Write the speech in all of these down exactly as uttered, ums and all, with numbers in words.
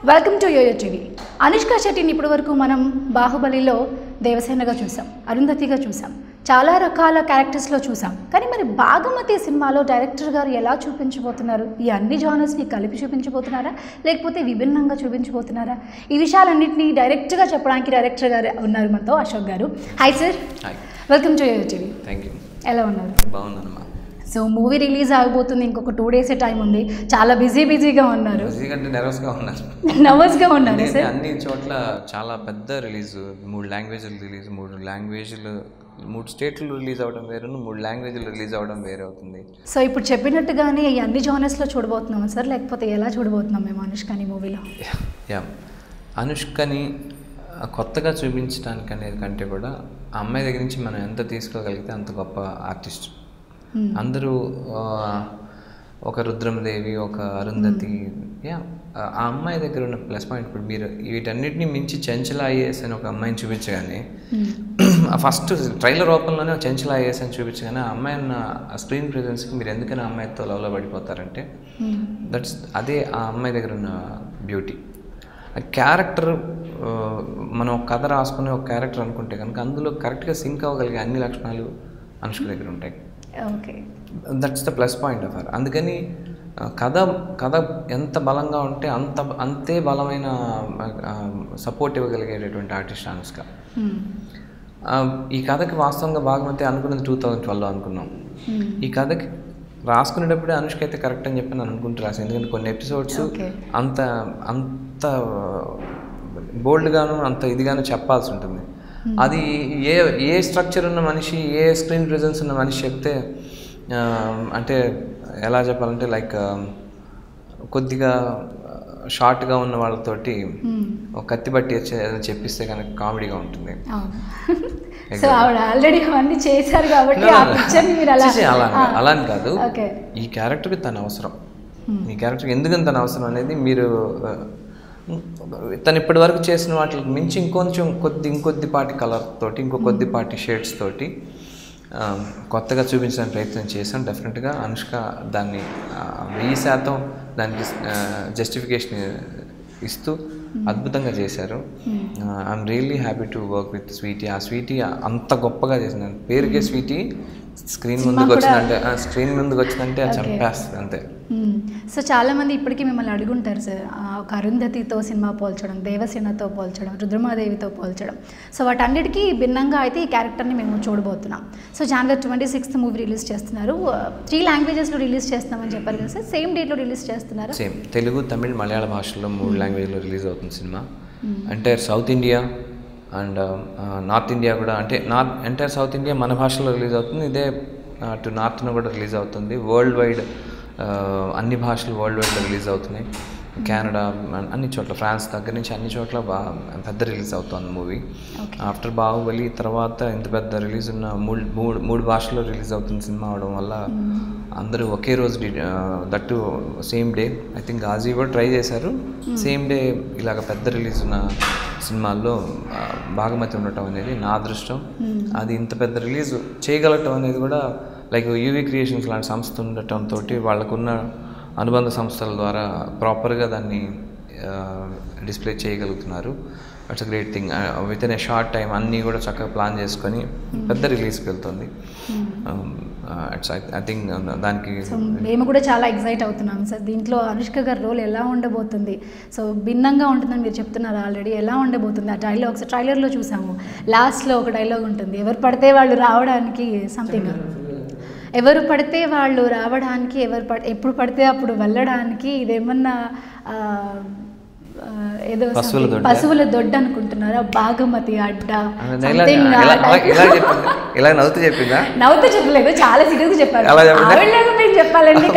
Welcome to Yoyo TV. Anushka శెట్టిని ఇప్పటి వరకు మనం బాహుబలిలో దేవసేనగా చూసాం, అరుంధతిగా చూసాం, చాలా రకాల క్యారెక్టర్స్లో చూసాం. కానీ మరి భాగమతి సినిమాలో డైరెక్టర్ గారు ఎలా చూపించబోతున్నారు? ఈ అన్ని జానర్స్ని కలిపి చూపించబోతున్నారా, లేకపోతే విభిన్నంగా చూపించబోతున్నారా? ఈ విషయాలన్నింటినీ డైరెక్ట్గా చెప్పడానికి డైరెక్టర్ గారు ఉన్నారు మనతో, అశోక్ గారు. Hi sir, welcome to Yoyo TV. Thank you. ఎలా ఉన్నారు? బాగున్నానమ్మా. సో మూవీ రిలీజ్ అయిపోతుంది, ఇంకొక టూ డేసే టైం ఉంది. చాలా బిజీ బిజీగా ఉన్నారు. నర్వస్గా ఉన్నారు నర్వస్గా ఉన్నారు సార్. అన్ని చోట్ల చాలా పెద్ద రిలీజ్, మూడు లాంగ్వేజ్లు రిలీజ్, మూడు లాంగ్వేజ్లు మూడు స్టేట్లు రిలీజ్ అవ్వడం వేరు, మూడు లాంగ్వేజ్లు రిలీజ్ అవ్వడం వేరే అవుతుంది. సో ఇప్పుడు చెప్పినట్టుగానే ఈ అన్ని జానర్స్లో చూడబోతున్నాం సార్, లేకపోతే ఎలా చూడబోతున్నాం మేము అనుష్కని మూవీలో? యా, అనుష్కని కొత్తగా చూపించడానికి అనేది కంటే కూడా ఆ అమ్మాయి దగ్గర నుంచి మనం ఎంత తీసుకోగలిగితే అంత గొప్ప ఆర్టిస్ట్. అందరూ ఒక రుద్రమదేవి, ఒక అరుంధతి, యా ఆ అమ్మాయి దగ్గర ఉన్న ప్లస్ పాయింట్. ఇప్పుడు మీరు వీటన్నిటిని మించి చెంచల ఐఏఎస్ అని ఒక అమ్మాయిని చూపించగానే, ఫస్ట్ ట్రైలర్ ఓపెన్లోనే చెంచల ఐఏఎస్ అని చూపించగానే ఆ అమ్మాయి ఉన్న స్క్రీన్ ప్రెజెన్స్కి మీరు ఎందుకని ఆ అమ్మాయితో లవ్లో పడిపోతారంటే దట్స్ అదే ఆ అమ్మాయి దగ్గర ఉన్న బ్యూటీ. క్యారెక్టర్ మనం ఒక కథ రాసుకునే ఒక క్యారెక్టర్ అనుకుంటే కనుక అందులో కరెక్ట్గా సింక్ అవ్వగలిగే అన్ని లక్షణాలు అనుష్క దగ్గర ఉంటాయి. Okay, that's the plus point of her. అందుకని కథ కథ ఎంత బలంగా ఉంటే అంత అంతే బలమైన సపోర్ట్ ఇవ్వగలిగేటటువంటి ఆర్టిస్ట్ అనుష్క. ఈ కథకి వాస్తవంగా భాగమతి అనుకున్నది టూ థౌజండ్ ట్వెల్వ్లో అనుకున్నాం. ఈ కథకి రాసుకునేటప్పుడే అనుష్క అయితే కరెక్ట్ అని చెప్పి నేను అనుకుంటూ రాసాను. ఎందుకంటే కొన్ని ఎపిసోడ్స్ అంత అంత బోల్డ్గాను అంత ఇదిగాను చెప్పాల్సి ఉంటుంది. అది ఏ ఏ స్ట్రక్చర్ ఉన్న మనిషి, ఏ స్క్రీన్ ప్రెజెన్స్ ఉన్న మనిషి చెప్తే, అంటే ఎలా చెప్పాలంటే లైక్ కొద్దిగా షార్ట్గా ఉన్న వాళ్ళతోటి ఒక కత్తి బట్టి చెప్పిస్తే కనుక కామెడీగా ఉంటుంది. అలా అని కాదు, ఈ క్యారెక్టర్కి తన అవసరం, ఈ క్యారెక్టర్కి ఎందుకని తన అవసరం అనేది మీరు తను ఇప్పటి వరకు చేసిన వాటికి మించి ఇంకొంచెం కొద్ది ఇంకొద్దిపాటి కలర్ తోటి, ఇంకో కొద్దిపాటి షేడ్స్ తోటి కొత్తగా చూపించడానికి ప్రయత్నం చేశాను. డెఫినెట్గా అనుష్క దాన్ని వెయ్యి శాతం దానికి జస్టిఫికేషన్ ఇస్తూ అద్భుతంగా చేశారు. I'm really happy to work with Sweety. ఆ స్వీటీ అంత గొప్పగా చేసింది. పేరుకే స్వీటీ, స్క్రీన్ ముందుకు వచ్చిందంటే స్క్రీన్ ముందుకు వచ్చిందంటే చంపేస్తుంది అంతే. సో చాలామంది ఇప్పటికీ మిమ్మల్ని అడుగుంటారు సార్, ఒక అరుంధతితో సినిమా పోల్చడం, దేవసేనతో పోల్చడం, రుద్రమాదేవితో పోల్చడం. సో వాటన్నిటికీ భిన్నంగా అయితే ఈ క్యారెక్టర్ని మేము చూడబోతున్నాం. So January twenty sixth movie release చేస్తున్నారు. త్రీ లాంగ్వేజెస్లో రిలీజ్ చేస్తున్నామని చెప్పారు కదా సార్, సేమ్ డేట్లో రిలీజ్ చేస్తున్నారు? సేమ్ తెలుగు, తమిళ్, మలయాళ భాషల్లో మూడు లాంగ్వేజ్లో రిలీజ్ అవుతుంది సినిమా. Entire south India and north India కూడా, అంటే నార్త్ ఎంటైర్ సౌత్ ఇండియా మన భాషలో రిలీజ్ అవుతుంది. ఇదే అటు నార్త్ను కూడా రిలీజ్ అవుతుంది. వరల్డ్ వైడ్ అన్ని భాషలు వరల్డ్ వైడ్లో రిలీజ్ అవుతున్నాయి. కెనడా అన్ని చోట్ల, ఫ్రాన్స్ దగ్గర నుంచి అన్ని చోట్ల పెద్ద రిలీజ్ అవుతుంది మూవీ. ఆఫ్టర్ బాహుబలి తర్వాత ఇంత పెద్ద రిలీజ్ ఉన్న మూడు మూడు మూడు భాషల్లో రిలీజ్ అవుతుంది సినిమా అవడం వల్ల అందరూ ఒకే రోజు, that same day. I think Ghazi కూడా ట్రై చేశారు. సేమ్ డే ఇలాగ పెద్ద రిలీజ్ ఉన్న సినిమాల్లో భాగమతి ఉండటం అనేది నా అదృష్టం. అది ఇంత పెద్ద రిలీజ్ చేయగలగటం అనేది కూడా లైక్ యూవీ క్రియేషన్స్ లాంటి సంస్థ ఉండటంతో వాళ్ళకున్న అనుబంధ సంస్థల ద్వారా ప్రాపర్గా దాన్ని డిస్ప్లే చేయగలుగుతున్నారు. It's a great thing. With in a short time అన్నీ కూడా చక్కగా ప్లాన్ చేసుకొని పెద్ద రిలీజ్కి వెళ్తుంది. ఇట్స్ ఐ థింక్ దానికి మేము కూడా చాలా ఎక్సైట్ అవుతున్నాం సార్. దీంట్లో అనుష్క గారి రోల్ ఎలా ఉండబోతుంది? సో భిన్నంగా ఉంటుందని మీరు చెప్తున్నారు ఆల్రెడీ. ఎలా ఉండబోతుంది ఆ డైలాగ్స్? ట్రైలర్లో చూసాము, లాస్ట్లో ఒక డైలాగ్ ఉంటుంది, ఎవరు పడితే వాళ్ళు రావడానికి సంథింగ్, ఎవరు పడితే వాళ్ళు రావడానికి, ఎవరు పడి ఎప్పుడు పడితే అప్పుడు వెళ్ళడానికి, ఇదేమన్నా ఏదో పశువుల దొడ్డ అనుకుంటున్నారా? భాగమతి అడ్డ ఇలా నవ్వుతూ చెప్పిందా? నవ్వుతూ చెప్పలేదు, చాలా సీరియస్గా చెప్పారు. మీకు చెప్పాలండి,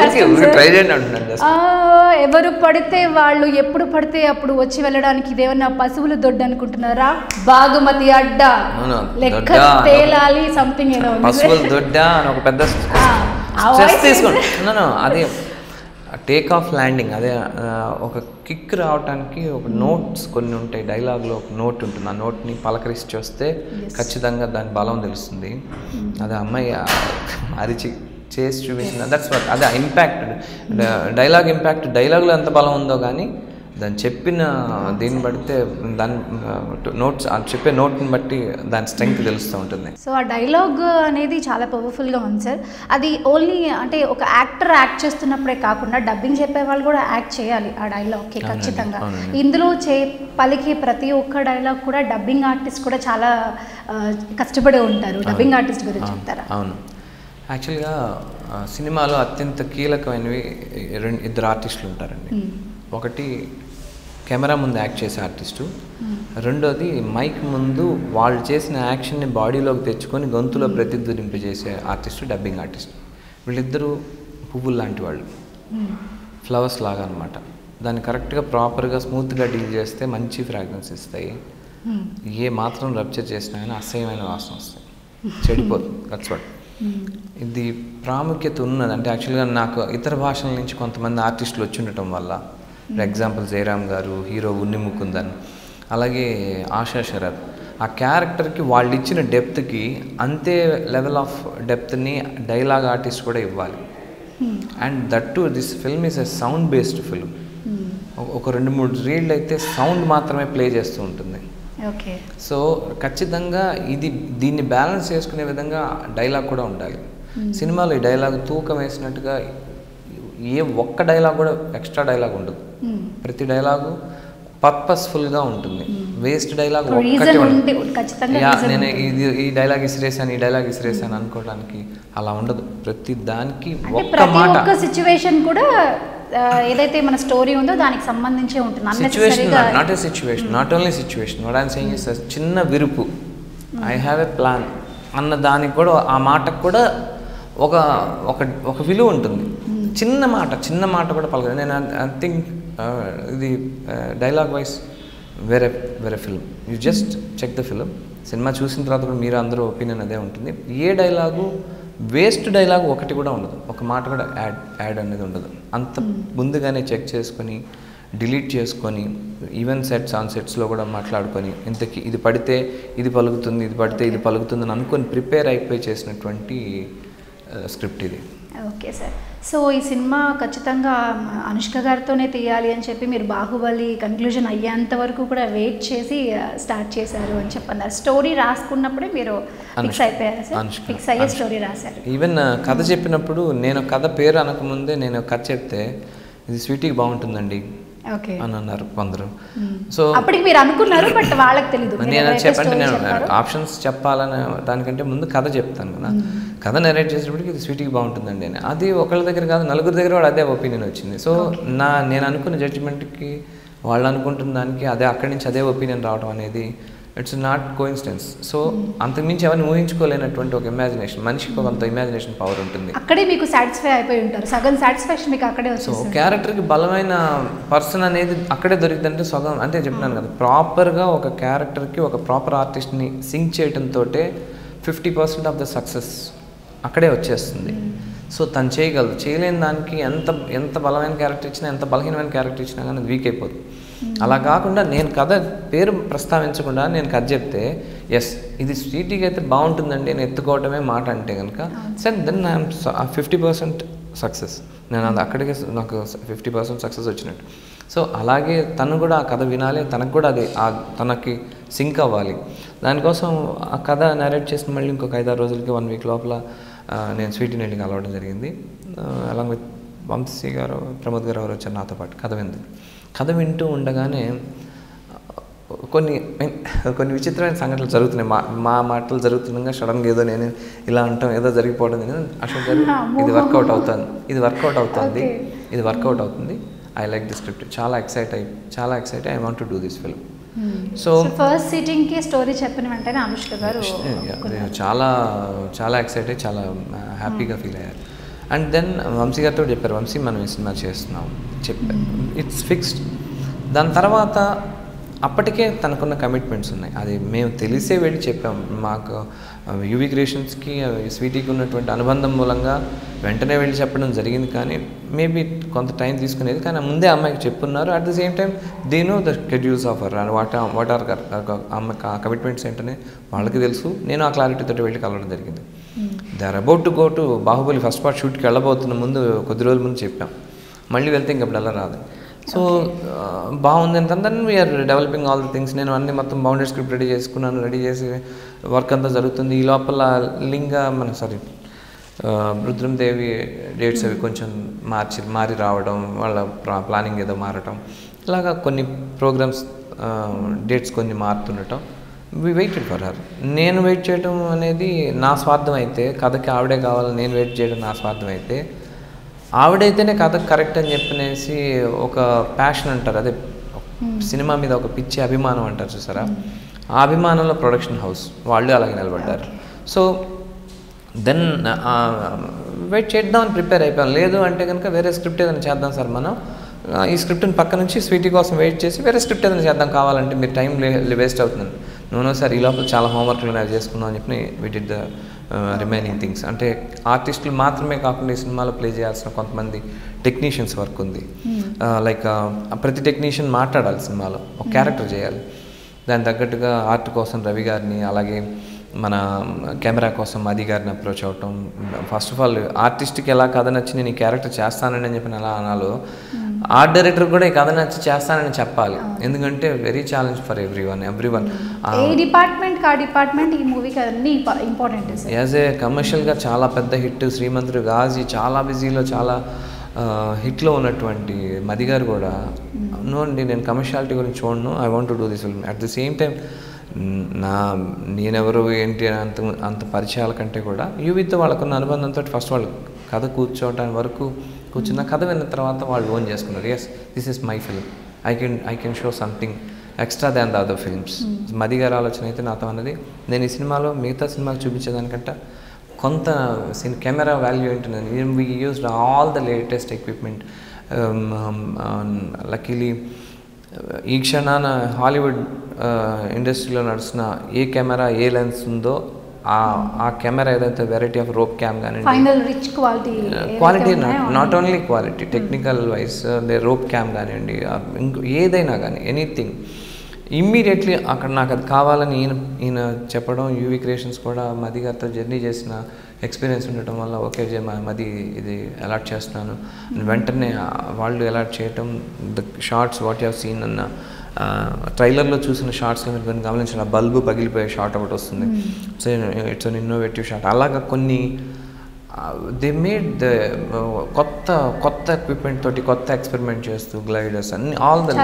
ఎవరు పడితే వాళ్ళు ఎప్పుడు పడితే అప్పుడు వచ్చి వెళ్ళడానికి ఇదేమన్నా పశువుల దొడ్డ అనుకుంటున్నారా? భాగమతి అడ్డ లెక్క తేలాలి సంథింగ్ ఏదో పశువుల దొడ్డ అని ఒక పెద్ద తీసుకోండి. అదే టేక్ ఆఫ్ ల్యాండింగ్, అదే ఒక కిక్ రావడానికి ఒక నోట్స్ కొన్ని ఉంటాయి. డైలాగ్లో ఒక నోట్ ఉంటుంది, ఆ నోట్ని పలకరించి వస్తే ఖచ్చితంగా దాని బలం తెలుస్తుంది. అదే అమ్మాయి అరిచి చేసి చూపించింది. దట్స్ వాట్, అదే ఇంపాక్ట్, డైలాగ్ ఇంపాక్ట్. డైలాగ్లో ఎంత బలం ఉందో కానీ దాన్ని చెప్పిన దీన్ని బడితే దాని నోట్స్ చెప్పే నోట్ని బట్టి దాని స్ట్రెంగ్త్ తెలుస్తూ ఉంటుంది. సో ఆ డైలాగ్ అనేది చాలా పవర్ఫుల్గా ఉంది సార్. అది ఓన్లీ అంటే ఒక యాక్టర్ యాక్ట్ చేస్తున్నప్పుడే కాకుండా డబ్బింగ్ చెప్పే వాళ్ళు కూడా యాక్ట్ చేయాలి ఆ డైలాగ్కి ఖచ్చితంగా. ఇందులో చే పలికే ప్రతి ఒక్క డైలాగ్ కూడా డబ్బింగ్ ఆర్టిస్ట్ కూడా చాలా కష్టపడి ఉంటారు. డబ్బింగ్ ఆర్టిస్ట్ గురించి చెప్తారా? అవును, యాక్చువల్గా సినిమాలో అత్యంత కీలకమైనవి రెండు ఇద్దరు ఆర్టిస్టులు ఉంటారండి. ఒకటి కెమెరా ముందు యాక్ట్ చేసే ఆర్టిస్టు, రెండోది మైక్ ముందు వాళ్ళు చేసిన యాక్షన్ని బాడీలోకి తెచ్చుకొని గొంతులో ప్రతిధ్వనింపజేసే ఆర్టిస్టు డబ్బింగ్ ఆర్టిస్ట్. వీళ్ళిద్దరూ పువ్వులు లాంటి వాళ్ళు, ఫ్లవర్స్ లాగా అనమాట. దాన్ని కరెక్ట్గా ప్రాపర్గా స్మూత్గా డీల్ చేస్తే మంచి ఫ్రాగ్రెన్స్ ఇస్తాయి. ఏ మాత్రం రప్చర్ చేసినా కానీ అసహ్యమైన వాసన వస్తాయి, చెడిపోతుంది. That's what. ఇది ప్రాముఖ్యత ఉన్నది. అంటే యాక్చువల్గా నాకు ఇతర భాషల నుంచి కొంతమంది ఆర్టిస్టులు వచ్చి ఉండటం వల్ల, ఫర్ ఎగ్జాంపుల్ జయరామ్ గారు, హీరో ఉన్ని ముకుందన్, అలాగే ఆశా శరత్, ఆ క్యారెక్టర్కి వాళ్ళు ఇచ్చిన డెప్త్కి అంతే లెవెల్ ఆఫ్ డెప్త్ని డైలాగ్ ఆర్టిస్ట్ కూడా ఇవ్వాలి. And that to this film is a sound based film. ఒక రెండు మూడు రీల్డ్ అయితే సౌండ్ మాత్రమే ప్లే చేస్తూ ఉంటుంది. ఓకే. సో ఖచ్చితంగా ఇది దీన్ని బ్యాలెన్స్ చేసుకునే విధంగా డైలాగ్ కూడా ఉండాలి. సినిమాలో ఈ డైలాగ్ తూకం వేసినట్టుగా ఏ ఒక్క డైలాగ్ కూడా ఎక్స్ట్రా డైలాగ్ ఉండదు. ప్రతి డైలాగు పర్పస్ఫుల్గా ఉంటుంది. వేస్ట్ డైలాగ్ ఒక్కటి నేను ఇది ఈ డైలాగ్ ఇసిరేసాను ఈ డైలాగ్ ఇసిరేసాను అనుకోవడానికి అలా ఉండదు. ప్రతి దానికి ఒక్క మాట సిచ్యువేషన్ కూడా ఏదైతే మన స్టోరీ ఉందో దానికి సంబంధించే ఉంటుంది. Situation not a situation, not only situation, what I'm saying is చిన్న విరుపు, ఐ హ్యావ్ ఎ ప్లాన్ అన్న దానికి కూడా ఆ మాటకు కూడా ఒక ఒక ఒక విలువ ఉంటుంది. చిన్న మాట చిన్న మాట కూడా పలకదు. నేను ఐ థింక్ ఇది డైలాగ్ వైజ్ వేరే వేరే film. You just check the film. సినిమా చూసిన తర్వాత కూడా మీరు అందరూ ఒపీనియన్ అదే ఉంటుంది. ఏ డైలాగు వేస్ట్ డైలాగ్ ఒకటి కూడా ఉండదు, ఒక మాట కూడా యాడ్ యాడ్ అనేది ఉండదు. అంత ముందుగానే చెక్ చేసుకొని డిలీట్ చేసుకొని ఈవెన్ సెట్స్ ఆన్ సెట్స్లో కూడా మాట్లాడుకొని ఇంతకీ ఇది పడితే ఇది పలుకుతుంది ఇది పడితే ఇది పలుకుతుంది అని అనుకొని ప్రిపేర్ అయిపోయి చేసినటువంటి స్క్రిప్ట్ ఇది. Okay sir. సో ఈ సినిమా ఖచ్చితంగా అనుష్క గారితోనే తీయాలి అని చెప్పి మీరు బాహుబలి కన్క్లూజన్ అయ్యేంత వరకు కూడా వెయిట్ చేసి స్టార్ట్ చేశారు అని చెప్పన్నారు. స్టోరీ రాసుకున్నప్పుడే మీరు ఫిక్స్ అయిపోయారు సార్? ఫిక్స్ అయ్యే స్టోరీ రాశారు. ఈవెన్ కథ చెప్పినప్పుడు నేను కథ పేరు అనకముందే నేను కథ చెప్తే ఇది స్వీటీకి బాగుంటుందండి అని అన్నారు కొందరు. సో అప్పటికి మీరు అనుకున్నారు, బట్ వాళ్ళకి తెలియదు. నేను చెప్పంటే నేను ఆప్షన్స్ చెప్పాలని దానికంటే ముందు కథ చెప్తాను కదా. కథ నెరేట్ చేసేటప్పటికి ఇది స్వీటీకి బాగుంటుందండి అని. అది ఒకళ్ళ దగ్గర కాదు, నలుగురి దగ్గర కూడా అదే ఒపీనియన్ వచ్చింది. సో నా నేను అనుకున్న జడ్జిమెంట్కి వాళ్ళు అనుకుంటున్న దానికి అదే అక్కడి నుంచి అదే ఒపీనియన్ రావడం అనేది ఇట్స్ నాట్ కోఇన్సిడెన్స్. సో అంతకుమించి ఎవరిని ఊహించుకోలేనటువంటి ఒక ఇమాజినేషన్, మనిషికి కొంత ఇమాజినేషన్ పవర్ ఉంటుంది. అక్కడే మీకు సాటిస్ఫై అయిపోయి ఉంటారు, సగం సాటిస్ఫాక్షన్ మీకు అక్కడే వస్తుంది. సో క్యారెక్టర్కి బలమైన పర్సన్ అనేది అక్కడే దొరికిందంటే సగం అంటే చెప్తున్నాను కదా. ప్రాపర్గా ఒక క్యారెక్టర్కి ఒక ప్రాపర్ ఆర్టిస్ట్ని సింక్ చేయడంతో fifty percent of the success అక్కడే వచ్చేస్తుంది. సో తను చేయగలదు. చేయలేని దానికి ఎంత ఎంత బలమైన క్యారెక్టర్ ఇచ్చినా ఎంత బలహీనమైన క్యారెక్టర్ ఇచ్చినా కానీ వీక్ అయిపోతుంది. అలా కాకుండా నేను కథ పేరు ప్రస్తావించకుండా నేను కథ చెప్తే ఎస్ ఇది స్వీటీకి అయితే బాగుంటుందండి నేను ఎత్తుకోవటమే మాట అంటే కనుక సరే then I'm fifty percent success. నేను అది అక్కడికే నాకు ఫిఫ్టీ పర్సెంట్ సక్సెస్ వచ్చినట్టు. సో అలాగే తను కూడా ఆ కథ వినాలి, తనకు కూడా అది తనకి సింక్ అవ్వాలి. దానికోసం ఆ కథ నరేట్ చేసిన మళ్ళీ ఇంకొక ఐదారు రోజులకి వన్ వీక్ లోపల నేను స్వీటీని వెళ్ళి కలవడం జరిగింది. అలాంగ్ విత్ వంశీ గారు ప్రమోద్ గారు ఎవరు వచ్చారు నాతో పాటు కథ వింది. కథ వింటూ ఉండగానే కొన్ని కొన్ని విచిత్రమైన సంఘటనలు జరుగుతున్నాయి. మా మా మాటలు జరుగుతుండగా సడన్గా ఏదో నేను ఇలా అంటాం ఏదో జరిగిపోవడం. అశోక్ గారు ఇది వర్కౌట్ అవుతుంది ఇది వర్కౌట్ అవుతుంది ఇది వర్కౌట్ అవుతుంది ఐ లైక్ ది స్క్రిప్ట్, చాలా ఎక్సైట్ అయ్యి చాలా excite I want to do this film. So first సిట్టింగ్కి స్టోరీ చెప్పిన వెంటనే అనుష్క గారు చాలా చాలా ఎక్సైట్ అయ్యి చాలా హ్యాపీగా ఫీల్ అయ్యారు. అండ్ దెన్ వంశీ గారితో చెప్పారు, వంశీ మనం ఈ సినిమా చేస్తున్నాం చెప్పారు, ఇట్స్ ఫిక్స్డ్. దాని తర్వాత అప్పటికే తనకున్న కమిట్మెంట్స్ ఉన్నాయి, అది మేము తెలిసే వెళ్ళి చెప్పాం. మాకు యూవీ క్రియేషన్స్కి స్వీటీకి ఉన్నటువంటి అనుబంధం మూలంగా వెంటనే వెళ్ళి చెప్పడం జరిగింది. కానీ మేబీ కొంత టైం తీసుకునేది, కానీ ముందే అమ్మాయికి చెప్పున్నారు. At the same time they know the schedules of her and what what are అమ్మాయికి ఆ కమిట్మెంట్స్ ఏంటనే వాళ్ళకి తెలుసు. నేను ఆ క్లారిటీతో వెళ్ళి కలవడం జరిగింది. They are about to go to Baahubali first part షూట్కి వెళ్ళబోతున్న ముందు కొద్ది రోజుల ముందు చెప్పాం, మళ్ళీ వెళ్తే ఇంకప్పుడు అలా రాదు. సో బాగుంది అంటే then we are developing all the things. నేను అన్ని మొత్తం బౌండెడ్ స్క్రిప్ట్ రెడీ చేసుకున్నాను, రెడీ చేసి వర్క్ అంతా జరుగుతుంది. ఈ లోపల లింగ మన సారీ రుద్రందేవి డేట్స్ అవి కొంచెం మార్చి మారి రావడం, వాళ్ళ ప్లానింగ్ ఏదో మారటం, ఇలాగా కొన్ని ప్రోగ్రామ్స్ డేట్స్ కొన్ని మారుతుండటం. We waited for her. నేను వెయిట్ చేయడం అనేది నా స్వార్థం అయితే, కథకి ఆవిడే కావాలని నేను వెయిట్ చేయడం నా స్వార్థం అయితే, ఆవిడైతేనే కథకు కరెక్ట్ అని చెప్పనేసి ఒక ప్యాషన్ అంటారు, అదే సినిమా మీద ఒక పిచ్చి అభిమానం అంటారు చూసారా, ఆ అభిమానంలో ప్రొడక్షన్ హౌస్ వాళ్ళు అలాగే నిలబడ్డారు. సో దెన్ వెయిట్ చేద్దామని ప్రిపేర్ అయిపోయాం. లేదు అంటే కనుక వేరే స్క్రిప్ట్ ఏదైనా చేద్దాం సార్, మనం ఈ స్క్రిప్ట్ని పక్క నుంచి స్వీటీ కోసం వెయిట్ చేసి వేరే స్క్రిప్ట్ ఏదైనా చేద్దాం, కావాలంటే మీరు టైం వేస్ట్ అవుతుంది. నూనె సార్ ఈ లోపల చాలా హోంవర్క్లు అవి చేసుకుందాం అని చెప్పి we did the remaining things. అంటే ఆర్టిస్టులు మాత్రమే కాకుండా ఈ సినిమాలో ప్లే చేయాల్సిన కొంతమంది టెక్నీషియన్స్ వర్క్ ఉంది. లైక్ ప్రతి టెక్నీషియన్ మాట్లాడాలి సినిమాలో, ఒక క్యారెక్టర్ చేయాలి. దాని తగ్గట్టుగా ఆర్ట్ కోసం రవి గారిని, అలాగే మన కెమెరా కోసం మది గారిని అప్రోచ్ అవటం. ఫస్ట్ ఆఫ్ ఆల్ ఆర్టిస్ట్కి ఎలా కథ నచ్చి నేను ఈ క్యారెక్టర్ చేస్తానని అని చెప్పిన ఎలా అనాలో, ఆర్ట్ డైరెక్టర్ కూడా ఈ కథ నచ్చి చేస్తానని చెప్పాలి. ఎందుకంటే very challenge for every one every one ఏ డిపార్ట్మెంట్ ఆ డిపార్ట్మెంట్ ఈ మూవీకి అన్ని ఇంపార్టెంట్. యాజ్ ఏ కమర్షియల్గా చాలా పెద్ద హిట్ శ్రీమంతుడు, గాజీ, చాలా బిజీలో చాలా హిట్లో ఉన్నటువంటి మది గారు కూడా నో అండి నేను కమర్షియాలిటీ గురించి చూడను, I want to do this film. At the same time నా నేనెవరు ఏంటి అంత అంత పరిచయాల కంటే కూడా యూవితో వాళ్ళకున్న అనుబంధంతో ఫస్ట్ వాళ్ళు కథ కూర్చోవడానికి వరకు కూర్చున్న కథ విన్న తర్వాత వాళ్ళు ఓన్ చేసుకున్నారు. Yes this is my film, I can I can show something extra than the other films. Madhi గారి ఆలోచన అయితే నాతో అన్నది, నేను ఈ సినిమాలో మిగతా సినిమాకి చూపించేదానికంటే కొంత కెమెరా వాల్యూ ఏంటంటే we used all the latest equipment. Luckily ఈ క్షణాన హాలీవుడ్ ఇండస్ట్రీలో నడుస్తున్న ఏ కెమెరా ఏ లెన్స్ ఉందో ఆ ఆ కెమెరా ఏదైతే వెరైటీ ఆఫ్ రోప్ క్యామ్ కానీ quality not only quality technical wise they rope cam కానివ్వండి, ఇంకో ఏదైనా కానీ ఎనీథింగ్ ఇమ్మీడియట్లీ అక్కడ నాకు అది కావాలని ఈయన ఈయన చెప్పడం. యూవీ క్రియేషన్స్ కూడా మది గారితో జర్నీ చేసిన ఎక్స్పీరియన్స్ ఉండటం వల్ల ఓకే మది ఇది అలాట్ చేస్తున్నాను వెంటనే వాళ్ళు అలాట్ చేయటం. The shots what you seen అన్న ట్రైలర్లో చూసిన షార్ట్స్లో మీరు కొన్ని గమనించిన బల్బు పగిలిపోయే షార్ట్ ఒకటి వస్తుంది. So it's an innovative shot. అలాగా కొన్ని దే మేడ్ ద కొత్త కొత్త ఎక్విప్మెంట్ తోటి కొత్త ఎక్స్పెరిమెంట్ చేస్తూ గ్లైడర్స్ అన్ని all the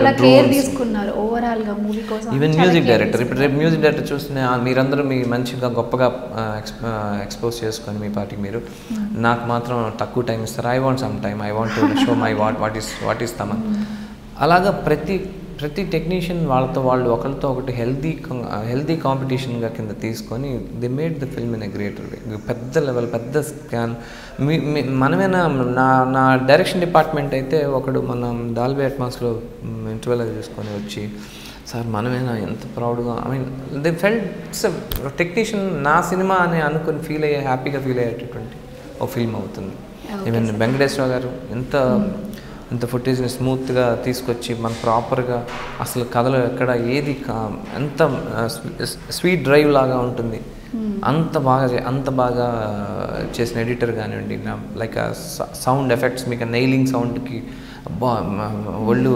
even music director. ఇప్పుడు రేపు మ్యూజిక్ డైరెక్టర్ చూస్తే మీరందరూ మీ మంచిగా గొప్పగా ఎక్స్పోజ్ చేసుకొని మీ పార్టీకి మీరు, నాకు మాత్రం తక్కువ టైం ఇస్తారు. I want some time, I want to show my what what is what is Thaman. అలాగా ప్రతి ప్రతి టెక్నీషియన్ వాళ్ళతో వాళ్ళు ఒకరితో ఒకటి హెల్దీ హెల్దీ కాంపిటీషన్గా కింద తీసుకొని they made the film in a greater way. పెద్ద లెవెల్ పెద్ద స్కాన్. మీ మనమేనా నా నా డైరెక్షన్ డిపార్ట్మెంట్ అయితే ఒకడు మనం డాల్బీ అట్మాస్లో ఇంటర్వెల్ చూసుకొని వచ్చి సార్ మనమేనా ఎంత ప్రౌడ్గా, I mean they felt technician నా సినిమా అని అనుకుని ఫీల్ అయ్యే హ్యాపీగా ఫీల్ అయ్యేటటువంటి ఒక ఫిల్మ్ అవుతుంది. ఈవెన్ వెంకటేశ్వర గారు ఎంత ఇంత ఫుటేజ్ని స్మూత్గా తీసుకొచ్చి మన ప్రాపర్గా అసలు కథలో ఎక్కడ ఏది ఎంత స్వీట్ డ్రైవ్ లాగా ఉంటుంది అంత బాగా అంత బాగా చేసిన ఎడిటర్ కానివ్వండి, లైక్ సౌండ్ ఎఫెక్ట్స్ మీకు నైలింగ్ సౌండ్కి అబ్బా ఒళ్ళు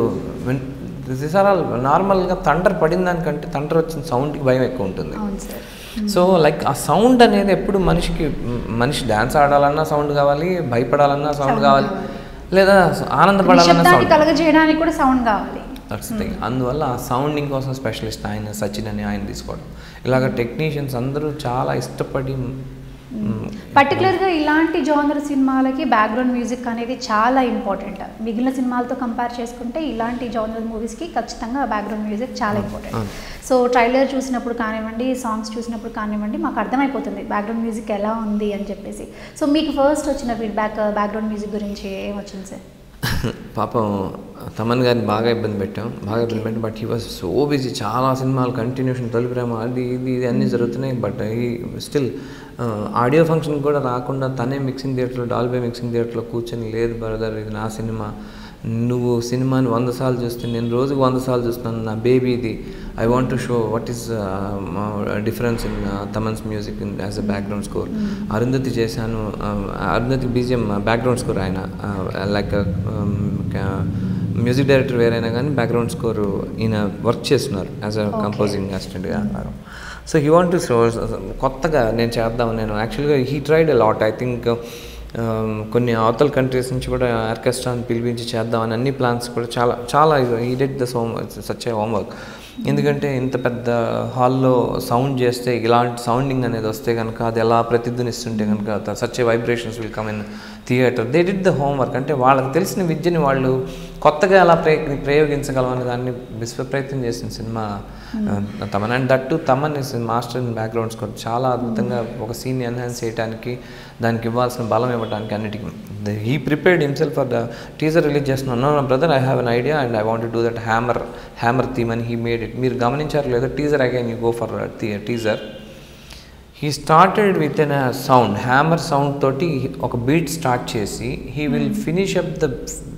ఆల్ నార్మల్గా థండర్ పడిన దానికంటే థండర్ వచ్చిన సౌండ్కి భయం ఎక్కువ ఉంటుంది. సో లైక్ ఆ సౌండ్ అనేది ఎప్పుడు మనిషికి మనిషి డ్యాన్స్ ఆడాలన్నా సౌండ్ కావాలి, భయపడాలన్నా సౌండ్ కావాలి, లేదా ఆనందపడాలన్న సౌండ్ కలగజేయడానికి కూడా సౌండ్ కావాలి. That's thing. అందువల్ల ఆ సౌండింగ్ కోసం స్పెషలిస్ట్ ఆయన సచిన్ అని ఆయన తీసుకోవడం. ఇలాగ టెక్నీషియన్స్ అందరూ చాలా ఇష్టపడి పర్టికులర్గా ఇలాంటి జానర్ సినిమాలకి బ్యాక్గ్రౌండ్ మ్యూజిక్ అనేది చాలా ఇంపార్టెంట్. మిగిలిన సినిమాలతో కంపేర్ చేసుకుంటే ఇలాంటి జానర్ మూవీస్కి ఖచ్చితంగా బ్యాక్గ్రౌండ్ మ్యూజిక్ చాలా ఇంపార్టెంట్. సో ట్రైలర్ చూసినప్పుడు కానివ్వండి, సాంగ్స్ చూసినప్పుడు కానివ్వండి, మాకు అర్థమైపోతుంది బ్యాక్గ్రౌండ్ మ్యూజిక్ ఎలా ఉంది అని చెప్పేసి. సో మీకు ఫస్ట్ వచ్చిన ఫీడ్బ్యాక్ బ్యాక్గ్రౌండ్ మ్యూజిక్ గురించి ఏమొచ్చింది సార్? పాపం తమన్ గారిని బాగా ఇబ్బంది పెట్టాం, బాగా ఇబ్బంది పెట్టాం. But he was so busy, చాలా సినిమాలు కంటిన్యూషన్, తొలి ప్రేమ అది ఇది ఇది అన్నీ జరుగుతున్నాయి. బట్ ఈ స్టిల్ ఆడియో ఫంక్షన్ కూడా రాకుండా తనే మిక్సింగ్ థియేటర్లో డాల్బీ మిక్సింగ్ థియేటర్లో కూర్చొని, లేదు బ్రదర్ ఇది నా సినిమా, నువ్వు సినిమాని వంద సార్లు చూస్తే నేను రోజుకు వంద సార్లు చూస్తున్నాను, నా బేబీ ఇది, I want to show what is difference in Thaman's music in as a background score. Arundhati చేశాను, అరుంధతి బీజిఎం బ్యాక్గ్రౌండ్ స్కోర్ ఆయన, లైక్ మ్యూజిక్ డైరెక్టర్ వేరైనా కానీ బ్యాక్గ్రౌండ్ స్కోర్ ఈయన వర్క్ చేస్తున్నారు యాజ్ అ కంపోజింగ్ అసిస్టెంట్గా అన్నారు. సో హీ వాంట్ టు కొత్తగా నేను చేద్దాం నేను యాక్చువల్గా he tried a lot. I think కొన్ని అవతల కంట్రీస్ నుంచి కూడా ఆర్కెస్ట్రాని పిలిపించి చేద్దామని అన్ని ప్లాన్స్ కూడా చాలా చాలా he did the home such a homework. ఎందుకంటే ఇంత పెద్ద హాల్లో సౌండ్ చేస్తే ఇలాంటి సౌండింగ్ అనేది వస్తే కనుక అది ఎలా ప్రతిధ్వనిస్తుంటే కనుక such a vibrations will come in theatre. They did the homework. అంటే వాళ్ళకి తెలిసిన విద్యని వాళ్ళు కొత్తగా ఎలా ప్రయ ప్రయోగించగలమని దాన్ని విశ్వ ప్రయత్నం చేసిన సినిమా Thaman. And that Thaman is master in background score. చాలా అద్భుతంగా ఒక సీన్ ఎన్హాన్స్ చేయడానికి దానికి ఇవ్వాల్సిన బలం ఇవ్వడానికి అన్నిటికీ he prepared himself for the teaser release చేస్తున్నాను. No brother I have an idea and I want to do that hammer hammer theme అని హీ మేడ్ ఇట్. మీరు గమనించారు లేదా teaser again you go for teaser. He started with an sound hammer sound తోటి ఒక beat start చేసి he will finish up the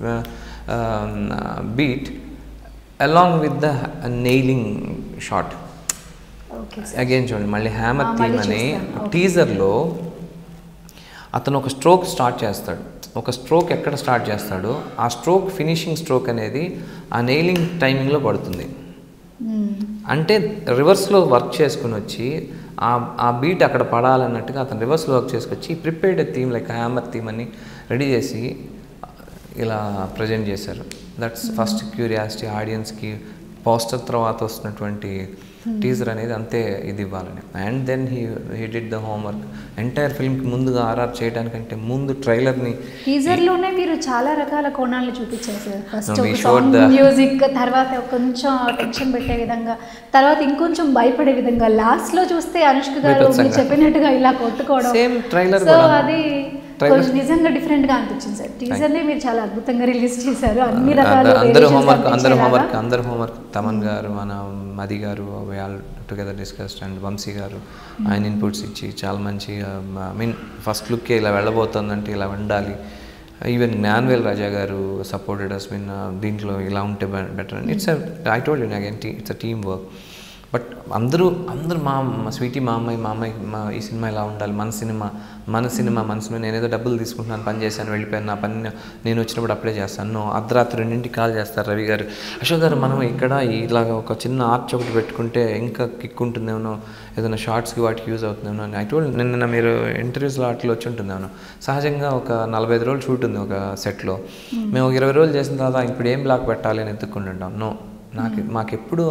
beat along with the nailing shot. Again చూడండి మళ్ళీ hammer theme అని టీజర్లో అతను ఒక స్ట్రోక్ స్టార్ట్ చేస్తాడు. ఒక స్ట్రోక్ ఎక్కడ స్టార్ట్ చేస్తాడో ఆ స్ట్రోక్ ఫినిషింగ్ స్ట్రోక్ అనేది ఆ నెయిలింగ్ టైమింగ్లో పడుతుంది. అంటే రివర్స్లో వర్క్ చేసుకుని వచ్చి ఆ ఆ బీట్ అక్కడ పడాలన్నట్టుగా అతను రివర్స్లో వర్క్ చేసుకొచ్చి prepared theme like hammer theme అని రెడీ చేసి ఇలా ప్రజెంట్ చేశారు. దట్స్ ఫస్ట్ క్యూరియాసిటీ ఆడియన్స్కి. పోస్టర్ తర్వాత వస్తున్నటువంటి టీజర్ అనేది అంతే ఇది ఇవ్వాలని. And then he he did the homework. Entire ఫిల్మ్కి ముందుగా ఆర్ఆర్ చేయడానికంటే ముందు ట్రైలర్ని టీజర్లోనే మీరు చాలా రకాల కోణాలను చూపించారు సార్. ఫస్ట్ మ్యూజిక్, తర్వాత కొంచెం టెన్షన్ పెట్టే విధంగా, తర్వాత ఇంకొంచెం భయపడే విధంగా, లాస్ట్లో చూస్తే అనుష్క గారు మీరు చెప్పినట్టుగా ఇలా కొట్టుకోవడం. Same trailer. సో అది నిజంగా డిఫరెంట్గా అనిపించింది సార్. టీజర్ని మీరు చాలా అద్భుతంగా రిలీజ్ చేశారు. అన్ని రకాల అందరూ హోంవర్క్ అందరూ హోంవర్క్ అందరూ హోంవర్క్ తమన్ గారు, మన Madhi garu, we all together discussed. And Vamsi garu ఆయన ఇన్పుట్స్ ఇచ్చి చాలా మంచి ఐ మీన్ ఫస్ట్ లుక్కే ఇలా వెళ్ళబోతుందంటే ఇలా ఉండాలి. ఈవెన్ జ్ఞాన్వేల్ రాజా గారు సపోర్టెడ్ అస్. మీన్ దీంట్లో ఇలా ఉంటే బెటర్ అని. It's I told you again it's a team work. But అందరూ అందరూ మా స్వీటీ మా అమ్మాయి మా అమ్మాయి మా ఈ సినిమా ఇలా ఉండాలి, మన సినిమా మన సినిమా మన సినిమా నేనేదో డబ్బులు తీసుకుంటున్నాను, పని చేశాను, వెళ్ళిపోయాను, నా పని నేను వచ్చినప్పుడు అప్లై చేస్తాను. అర్ధరాత్రి రెండింటికి కాల్ చేస్తారు రవి గారు, అశోక్ గారు మనం ఇక్కడ ఇలాగ ఒక చిన్న ఆర్చ్ ఒకటి పెట్టుకుంటే ఇంకా కిక్ ఉంటుందేమో, ఏదైనా షార్ట్స్కి వాటికి యూజ్ అవుతుందేమో అని. ఐ టోల్డ్ నిన్న మీరు ఇంటర్వ్యూస్లో వాటిలో వచ్చి ఉంటుందేమో. సహజంగా ఒక నలభై ఐదు రోజులు షూట్ ఉంది ఒక సెట్లో. మేము ఒక ఇరవై రోజులు చేసిన తర్వాత ఇప్పుడు ఏం బ్లాక్ పెట్టాలి అని ఎత్తుక్కుంటుంటాం. నో, నాకు మాకెప్పుడు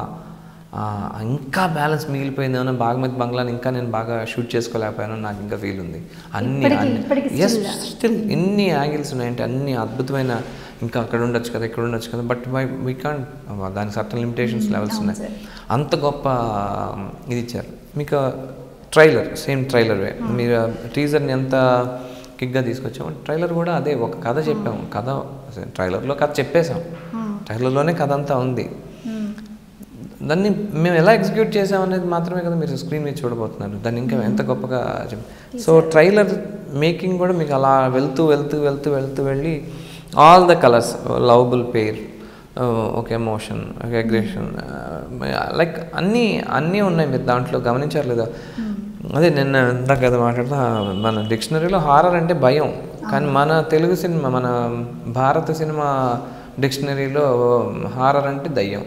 ఇంకా బ్యాలెన్స్ మిగిలిపోయిందేమో, బాగమతి బంగ్లాని ఇంకా నేను బాగా షూట్ చేసుకోలేకపోయాను నాకు ఇంకా ఫీల్ ఉంది. అన్ని ఎస్ స్టిల్ ఎన్ని యాంగిల్స్ ఉన్నాయంటే అన్ని అద్భుతమైన, ఇంకా అక్కడ ఉండొచ్చు కదా ఇక్కడ ఉండొచ్చు కదా, బట్ వై వీ కాంట్, దానికి సర్టన్ లిమిటేషన్స్ లెవెల్స్ ఉన్నాయి. అంత గొప్ప ఇది ఇచ్చారు మీకు. ట్రైలర్ సేమ్ ట్రైలర్వే. మీరు టీజర్ని ఎంత కిక్గా తీసుకొచ్చాము, ట్రైలర్ కూడా అదే ఒక కథ చెప్పాము. కథ ట్రైలర్లో కథ చెప్పేసాం, ట్రైలర్లోనే కథ అంతా ఉంది. దాన్ని మేము ఎలా ఎగ్జిక్యూట్ చేసామనేది మాత్రమే కదా మీరు స్క్రీన్ మీద చూడబోతున్నారు. దాన్ని ఇంకా ఎంత గొప్పగా చెప్పి. సో ట్రైలర్ మేకింగ్ కూడా మీకు అలా వెళ్తూ వెళ్తూ వెళ్తూ వెళ్తూ వెళ్ళి all the colours, lovable pair, ఒక ఎమోషన్, ఒక అగ్రెషన్, లైక్ అన్నీ అన్నీ ఉన్నాయి. మీరు దాంట్లో గమనించారు లేదా? అదే నిన్న ఇందాక కదా మాట్లాడుతా, మన డిక్షనరీలో హారర్ అంటే భయం, కానీ మన తెలుగు సినిమా, మన భారత సినిమా డిక్షనరీలో హారర్ అంటే దయ్యం.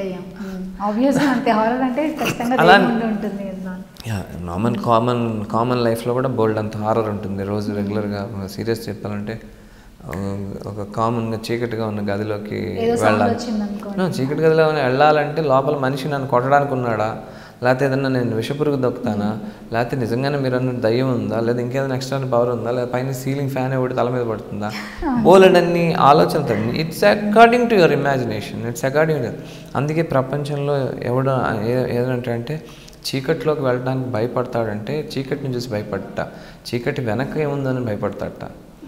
నార్మల్ కామన్ కామన్ లైఫ్లో కూడా బోల్డ్ అంత హారర్ ఉంటుంది. రోజు రెగ్యులర్గా సీరియస్ చెప్పాలంటే ఒక కామన్గా చీకటిగా ఉన్న గదిలోకి వెళ్ళాలి. చీకటి గదిలో వెళ్ళాలంటే లోపల మనిషి నన్ను కొట్టడానికి ఉన్నాడా, లేకపోతే ఏదన్నా నేను విషపురుగు దొక్కుతానా, లేకపోతే నిజంగానే మీరు అన్న దయ్యం ఉందా, లేదా ఇంకేదైనా ఎక్స్ట్రా పవర్ ఉందా, లేదా పైన సీలింగ్ ఫ్యాన్ ఒకటి తల మీద పడుతుందా, బోలెడ్ అన్ని ఆలోచనలు. It's according to your imagination, it's according to. అందుకే ప్రపంచంలో ఎవడ ఏదంటే అంటే చీకటిలోకి వెళ్ళడానికి భయపడతాడంటే చీకటిని చూసి భయపడట, చీకటి వెనక ఏముందని భయపడతాడట,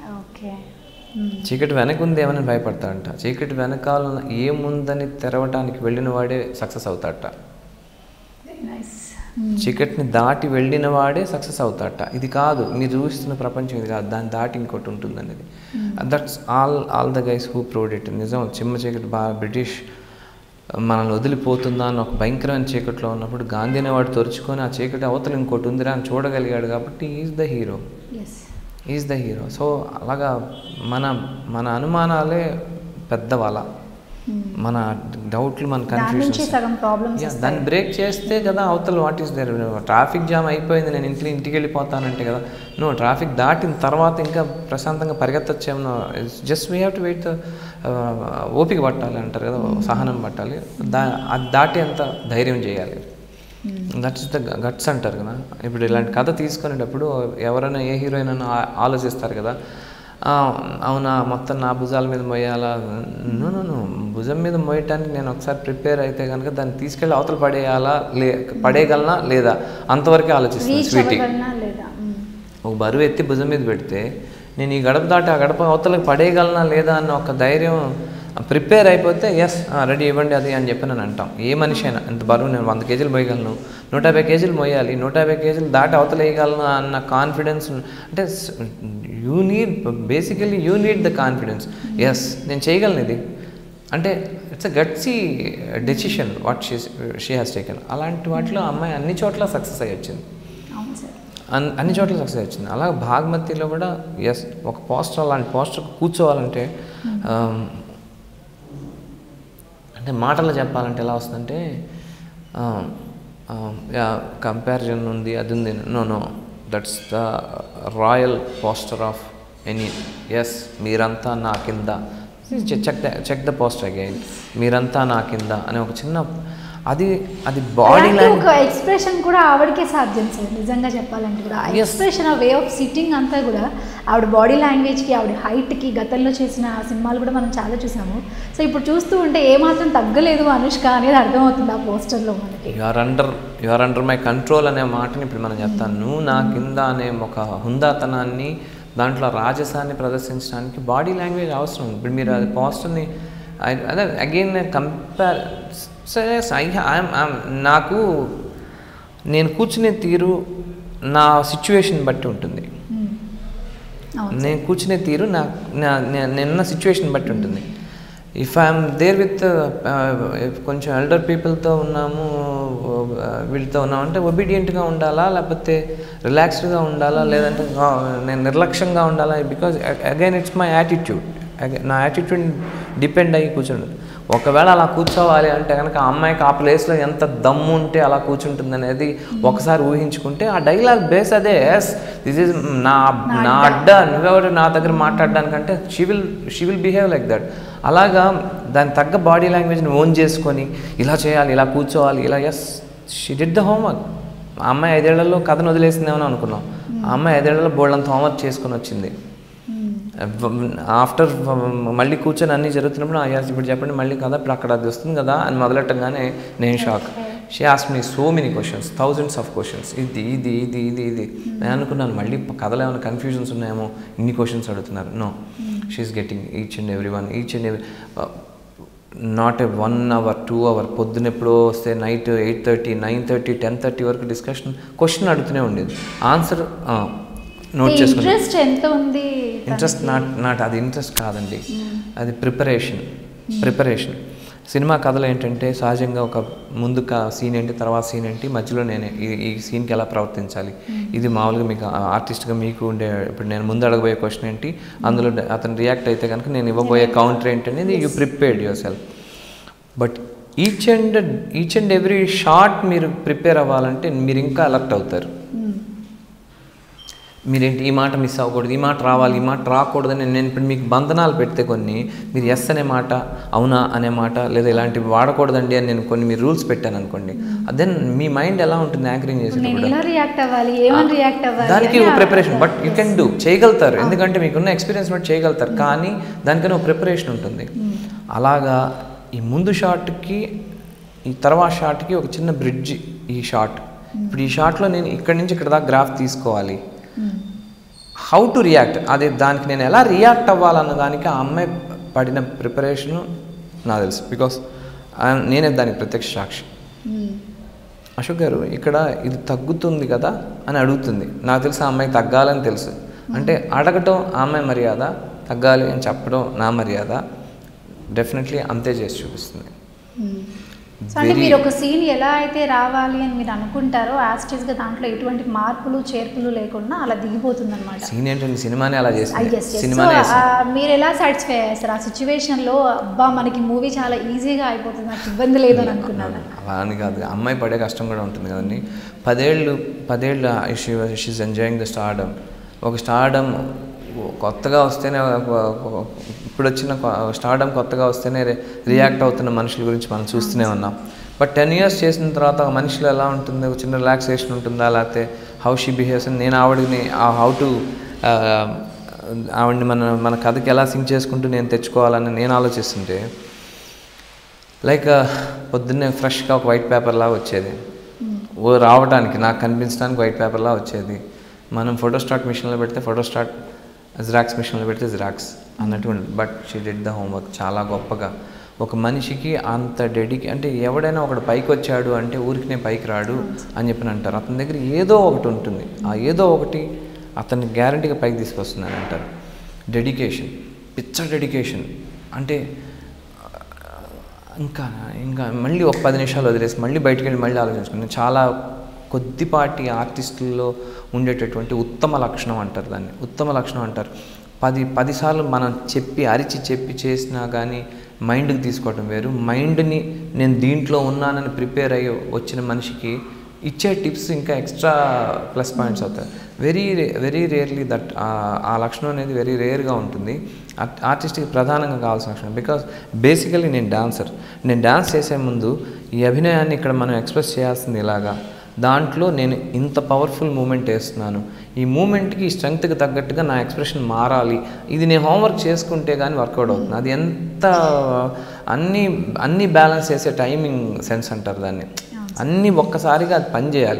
చీకటి వెనక ఉంది ఏమని భయపడతాడంట, చీకటి వెనకాల ఏముందని తెరవటానికి వెళ్ళిన వాడే సక్సెస్ అవుతాడట, చీకటిని దాటి వెళ్ళిన వాడే సక్సెస్ అవుతాడట. ఇది కాదు మీరు చూస్తున్న ప్రపంచం, ఇది కాదు, దాన్ని దాటి ఇంకోటి ఉంటుంది అనేది. That's all all the guys who proved it. నిజం, చిమ్మ చీకటి బాగా బ్రిటిష్ మనల్ని వదిలిపోతుందా అని ఒక భయంకరమైన చీకట్లో ఉన్నప్పుడు గాంధీ అనేవాడు తొరుచుకొని ఆ చీకటి అవతల ఇంకోటి ఉందిరా అని చూడగలిగాడు కాబట్టి is the hero, is the hero. So అలాగా మన మన అనుమానాలే పెద్ద వల, మన డౌట్లు మన కన్ఫ్యూజన్స్ దాన్ని బ్రేక్ చేస్తే కదా అవతల what is there. Traffic jam అయిపోయింది నేను ఇంట్లో ఇంటికి వెళ్ళిపోతానంటే కదా, నో ట్రాఫిక్ దాటిన తర్వాత ఇంకా ప్రశాంతంగా పరిగెత్తచ్చేమో. Just we have to wait, ఓపిక పట్టాలి అంటారు కదా, సహనం పట్టాలి, దా అది దాటి అంత ధైర్యం చేయాలి. దట్స్ ద గట్స్ అంటారు కదా. ఇప్పుడు ఇలాంటి కథ తీసుకునేటప్పుడు ఎవరైనా ఏ హీరోయిన్ అయినా ఆలోచిస్తారు కదా, అవునా మొత్తం నా భుజాల మీద మోయాలా, నో నో నో భుజం మీద మోయటానికి నేను ఒకసారి ప్రిపేర్ అయితే కనుక దాన్ని తీసుకెళ్ళి అవతల పడేయాలా లే పడేయగలనా లేదా అంతవరకే ఆలోచిస్తాను. స్వీటీ ఒక బరువు ఎత్తి భుజం మీద పెడితే నేను ఈ గడప దాటి ఆ గడప అవతలకి పడేయగలనా లేదా అన్న ఒక ధైర్యం ప్రిపేర్ అయిపోతే ఎస్ రెడీ ఇవ్వండి అది అని చెప్పి నేను అంటాం. ఏ మనిషి అయినా ఇంత బరువు నేను వంద కేజీలు మోయగలను, నూట యాభై కేజీలు మోయాలి, నూట యాభై కేజీలు దాటి అవతల వేయగలను అన్న కాన్ఫిడెన్స్ అంటే you need basically you need the confidence. Yes నేను చేయగలను ఇది అంటే it's a gutsy decision what she she has taken. అలాంటి వాటిలో అమ్మాయి అన్ని చోట్ల సక్సెస్ అయ్యి వచ్చింది, అన్ అన్ని చోట్ల సక్సెస్ వచ్చింది. అలాగే భాగమతిలో కూడా ఎస్ ఒక పోస్టర్ అలాంటి పోస్టర్ కూర్చోవాలంటే అంటే మాటలు చెప్పాలంటే ఎలా వస్తుందంటే కంపారిజన్ ఉంది అది ఉంది, no no that's the royal poster of any. Yes మీరంతా నా కింద, check the check the poster again, మీరంతా నా కింద అనే ఒక చిన్న అది అది బాడీ లాంగ్వేజ్ ఒక ఎక్స్ప్రెషన్ కూడా ఆవిడకే సాధ్యం సార్ నిజంగా చెప్పాలంటే కూడా. ఆ ఎక్స్ప్రెషన్ ఆ వే ఆఫ్ సిట్టింగ్ అంతా కూడా ఆవిడ బాడీ లాంగ్వేజ్కి ఆవిడ హైట్కి గతంలో చేసిన సినిమాలు కూడా మనం చాలా చూసాము. సో ఇప్పుడు చూస్తూ ఉంటే ఏమాత్రం తగ్గలేదు అనుష్క అనేది అర్థమవుతుంది ఆ పోస్టర్లో మనకి. You're under you're under my control అనే మాటని ఇప్పుడు మనం చెప్తాను. నువ్వు నా కింద అనే ఒక హుందాతనాన్ని దాంట్లో రాజసాన్ని ప్రదర్శించడానికి బాడీ లాంగ్వేజ్ అవసరం. ఇప్పుడు మీరు అది పోస్టర్ని అదే అగైన్ కంపేర్ సరే ఐ నాకు నేను కూర్చునే తీరు నా సిచ్యువేషన్ బట్టి ఉంటుంది. నేను కూర్చునే తీరు నా నేనున్న సిచ్యువేషన్ బట్టి ఉంటుంది. ఇఫ్ ఐఎమ్ దేర్ విత్ కొంచెం ఎల్డర్ పీపుల్తో ఉన్నాము వీళ్ళతో ఉన్నాము అంటే ఒబీడియంట్గా ఉండాలా లేకపోతే రిలాక్స్డ్గా ఉండాలా లేదంటే నేను నిర్లక్ష్యంగా ఉండాలా, because again it's my attitude. నా యాటిట్యూడ్ డిపెండ్ అయ్యి కూర్చుంటుంది. ఒకవేళ అలా కూర్చోవాలి అంటే కనుక ఆ అమ్మాయికి ఆ ప్లేస్లో ఎంత దమ్ము ఉంటే అలా కూర్చుంటుంది అనేది ఒకసారి ఊహించుకుంటే ఆ డైలాగ్ బేస్ అదే. ఎస్ దిస్ ఈజ్ నా నా అడ్డ, నువ్వెవరు నా దగ్గర మాట్లాడడానికంటే she will she will behave like that. అలాగా దాని తగ్గ బాడీ లాంగ్వేజ్ని ఓన్ చేసుకొని ఇలా చేయాలి ఇలా కూర్చోవాలి ఇలా. Yes she did the homework. ఆ అమ్మాయి ఐదేళ్లలో కథను వదిలేసిందేమో అనుకున్నాం, ఆ అమ్మాయి ఐదేళ్లలో బోల్డంత హోంవర్క్ చేసుకొని వచ్చింది. ఆఫ్టర్ మళ్ళీ కూర్చొని అన్నీ జరుగుతున్నప్పుడు యాస్ ఇప్పుడు చెప్పండి మళ్ళీ కదా ఇప్పుడు అక్కడ అది వస్తుంది కదా అని మొదలెట్టంగానే నేను shock. She asked me so many questions, thousands of questions, ఇది ఇది ఇది ఇది ఇది నేను అనుకున్నాను మళ్ళీ కథలో ఏమైనా కన్ఫ్యూజన్స్ ఉన్నాయేమో ఇన్ని క్వశ్చన్స్ అడుగుతున్నారు. No, she's getting each and every one each and every not a one hour two hour పొద్దున ఎప్పుడో వస్తే night eight thirty nine thirty ten thirty వరకు డిస్కషన్ క్వశ్చన్ అడుగుతూనే ఉండేది. ఆన్సర్ నోట్ చేసుకుని ఇంట్రెస్ట్ ఎంత ఉంది. ఇంట్రెస్ట్ నాట్ నాట్ అది ఇంట్రెస్ట్ కాదండి, అది ప్రిపరేషన్. ప్రిపరేషన్ సినిమా కథలో ఏంటంటే సహజంగా ఒక ముందు సీన్ ఏంటి తర్వాత సీన్ ఏంటి మధ్యలో నేను ఈ ఈ సీన్కి ఎలా ప్రవర్తించాలి, ఇది మామూలుగా మీకు ఆర్టిస్ట్గా మీకు ఉండే ఇప్పుడు నేను ముందు అడగబోయే క్వశ్చన్ ఏంటి, అందులో అతను రియాక్ట్ అయితే కనుక నేను ఇవ్వబోయే కౌంటర్ ఏంటి అనేది you prepared your self. But each and each and every short మీరు ప్రిపేర్ అవ్వాలంటే మీరు ఇంకా అలర్ట్ అవుతారు. మీరేంటి ఈ మాట మిస్ అవ్వకూడదు, ఈ మాట రావాలి, ఈ మాట రాకూడదని నేను ఇప్పుడు మీకు బంధనాలు పెడితే కొన్ని మీరు ఎస్ అనే మాట అవునా అనే మాట లేదా ఇలాంటివి వాడకూడదండి అని నేను కొన్ని మీరు రూల్స్ పెట్టాను అనుకోండి, దెన్ మీ మైండ్ ఎలా ఉంటుంది యాంకరింగ్ చేసేటప్పుడు దానికి preparation. But you can do చేయగలుగుతారు ఎందుకంటే మీకున్న ఎక్స్పీరియన్స్ బట్టి చేయగలుగుతారు, కానీ దానికన్నా ప్రిపరేషన్ ఉంటుంది. అలాగా ఈ ముందు షాట్కి ఈ తర్వాత షాట్కి ఒక చిన్న బ్రిడ్జ్ ఈ షాట్. ఇప్పుడు ఈ షాట్లో నేను ఇక్కడి నుంచి ఇక్కడ దాకా గ్రాఫ్ తీసుకోవాలి, హౌ టు రియాక్ట్, అది దానికి నేను ఎలా రియాక్ట్ అవ్వాలన్న దానికి ఆ అమ్మాయి పడిన ప్రిపరేషను నాకు తెలుసు, బికాస్ నేనే దానికి ప్రత్యక్ష సాక్షి. అశోక్ గారు ఇక్కడ ఇది తగ్గుతుంది కదా అని అడుగుతుంది, నాకు తెలుసు ఆ అమ్మాయి తగ్గాలని తెలుసు, అంటే అడగటం ఆ అమ్మాయి మర్యాద, తగ్గాలి అని చెప్పడం నా మర్యాద, డెఫినెట్లీ అంతే చేసి చూపిస్తుంది. సో అంటే మీరు ఒక సీన్ ఎలా అయితే రావాలి అని మీరు అనుకుంటారో యాస్టిస్గా దాంట్లో ఎటువంటి మార్పులు చేర్పులు లేకుండా అలా దిగిపోతుంది అనమాట. సీన్ ఏంటంటే సినిమానే అలా చేస్తుంది. మీరు ఎలా సాటిస్ఫై అయ్యారు ఆ సిచ్యువేషన్లో? అబ్బా మనకి మూవీ చాలా ఈజీగా అయిపోతుంది, నాకు ఇబ్బంది లేదు అని అనుకున్నాను. అలా అని కాదు, అమ్మాయి పడే కష్టం కూడా ఉంటుంది కదండి. పదేళ్ళు పదేళ్ళు షీఈస్ ఎంజాయింగ్ ద స్టార్డమ్. ఒక స్టార్డమ్ కొత్తగా వస్తేనే, ఇప్పుడు వచ్చిన స్టార్డమ్ కొత్తగా వస్తేనే రియాక్ట్ అవుతున్న మనుషుల గురించి మనం చూస్తూనే ఉన్నాం. బట్ టెన్ ఇయర్స్ చేసిన తర్వాత మనుషులు ఎలా ఉంటుంది, చిన్న రిలాక్సేషన్ ఉంటుందా, లేకపోతే హౌ షీ బిహేవ్స్ అని నేను ఆవిడని హౌ టు ఆవిడని మన మన కథకి ఎలా సింక్ చేసుకుంటూ నేను తెచ్చుకోవాలని నేను ఆలోచిస్తుంటే, లైక్ పొద్దున్నే ఫ్రెష్గా ఒక వైట్ పేపర్లా వచ్చేది, ఓ రావడానికి నాకు కనిపించడానికి వైట్ పేపర్లా వచ్చేది. మనం ఫోటోస్టాట్ మిషన్లో పెడితే ఫోటోస్టాట్, జిరాక్స్ మిషన్లో పెడితే జిరాక్స్ అన్నట్టు ఉండదు. But she did the homework చాలా గొప్పగా. ఒక మనిషికి అంత డెడికే, అంటే ఎవడైనా ఒకడు పైకి వచ్చాడు అంటే ఊరికినే పైకి రాడు అని చెప్పి అంటారు. అతని దగ్గర ఏదో ఒకటి ఉంటుంది, ఆ ఏదో ఒకటి అతన్ని గ్యారంటీగా పైకి తీసుకొస్తుంది అని అంటారు. డెడికేషన్, పిచ్చ డెడికేషన్. అంటే ఇంకా ఇంకా మళ్ళీ ఒక పది నిమిషాలు వదిలేసి మళ్ళీ బయటికి వెళ్ళి మళ్ళీ ఆలోచించుకున్నాను. చాలా కొద్దిపాటి ఆర్టిస్టుల్లో ఉండేటటువంటి ఉత్తమ లక్షణం అంటారు దాన్ని, ఉత్తమ లక్షణం అంటారు. పది పదిసార్లు మనం చెప్పి అరిచి చెప్పి చేసినా కానీ మైండ్కి తీసుకోవటం వేరు. మైండ్ని నేను దీంట్లో ఉన్నానని ప్రిపేర్ అయ్యి వచ్చిన మనిషికి ఇచ్చే టిప్స్ ఇంకా ఎక్స్ట్రా ప్లస్ పాయింట్స్ అవుతాయి. వెరీ వెరీ రేర్లీ దట్ ఆ లక్షణం అనేది వెరీ రేర్గా ఉంటుంది ఆర్టిస్ట్కి ప్రధానంగా కావాల్సిన లక్షణం. బికాస్ బేసికలీ నేను డాన్సర్, నేను డాన్స్ చేసే ముందు ఈ అభినయాన్ని ఇక్కడ మనం ఎక్స్ప్రెస్ చేయాల్సింది ఇలాగా, దాంట్లో నేను ఇంత పవర్ఫుల్ మూమెంట్ వేస్తున్నాను, ఈ మూమెంట్కి ఈ స్ట్రెంగ్త్కి తగ్గట్టుగా నా ఎక్స్ప్రెషన్ మారాలి, ఇది నేను హోంవర్క్ చేసుకుంటే కానీ వర్కౌట్ అవుతుంది. అది ఎంత అన్నీ అన్నీ బ్యాలెన్స్ చేసే టైమింగ్ సెన్స్ అంటారు దాన్ని. అన్నీ ఒక్కసారిగా అది పని చేయాలి.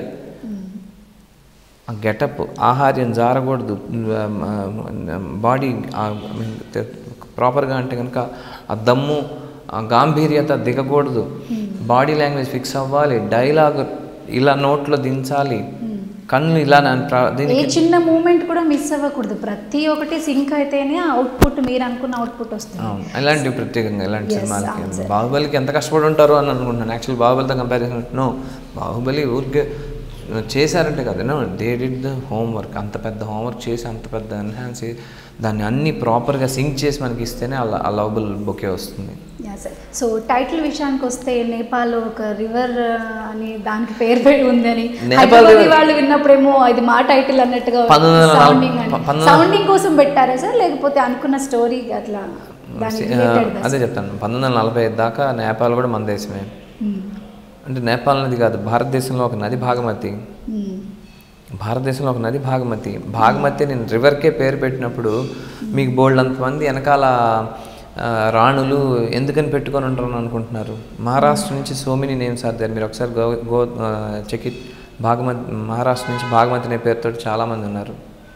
ఆ గెటప్, ఆహార్యం జారకూడదు, బాడీ ప్రాపర్గా అంటే కనుక ఆ దమ్ము ఆ గాంభీర్యత దిగకూడదు, బాడీ లాంగ్వేజ్ ఫిక్స్ అవ్వాలి, డైలాగ్ ఇలా నోట్లో దించాలి, కళ్ళు ఇలా ఏ చిన్న మూమెంట్ కూడా మిస్ అవ్వకూడదు, ప్రతి ఒక్కటి సింక్ అయితేనే అవుట్పుట్ మీరు అనుకున్న అవుట్పుట్ వస్తుంది. ఇలాంటివి ప్రత్యేకంగా ఇలాంటి సినిమాలకి. బాహుబలికి ఎంత కష్టపడి ఉంటారో అని అనుకుంటున్నాను. యాక్చువల్ బాహుబలితో కంపేర్ చేసినట్టు నో, బాహుబలి ఊరికే చేశారంటే కదా, no they did the homework. అంత పెద్ద హోంవర్క్ చేసి అంత పెద్ద ఎన్హాన్స్ చేసి దాన్ని అన్నీ ప్రాపర్గా సింక్ చేసి మనకి ఇస్తేనే అలా ఆ లవబుల్ బొకే వస్తుంది. సో టైటిల్ విషయానికి వస్తే నేపాల్ ఒక రివర్ అని దానికి పేరు పెట్టి ఉందని వాళ్ళు విన్నప్పుడేమో ఇది మా టైటిల్ అన్నట్టుగా సౌండింగ్ కోసం పెట్టారా సార్, లేకపోతే అనుకున్న స్టోరీ అట్లా? అదే చెప్తాను, పంతొమ్మిది వందల నలభై ఐదు దాకా నేపాల్ కూడా మన దేశమే. అంటే నేపాల్ నది కాదు, భారతదేశంలో ఒక నది భాగమతి, భారతదేశంలో ఒక నది భాగమతి. భాగమతి నేను రివర్కే పేరు పెట్టినప్పుడు మీకు బోల్డ్ అంతమంది వెనకాల రాణులు ఎందుకని పెట్టుకొని ఉంటారని అనుకుంటున్నారు. మహారాష్ట్ర నుంచి so many names are there. మీరు ఒకసారి go go check it. Bhagamathi, Maharashtra నుంచి భాగమతి అనే పేరుతో చాలామంది ఉన్నారు.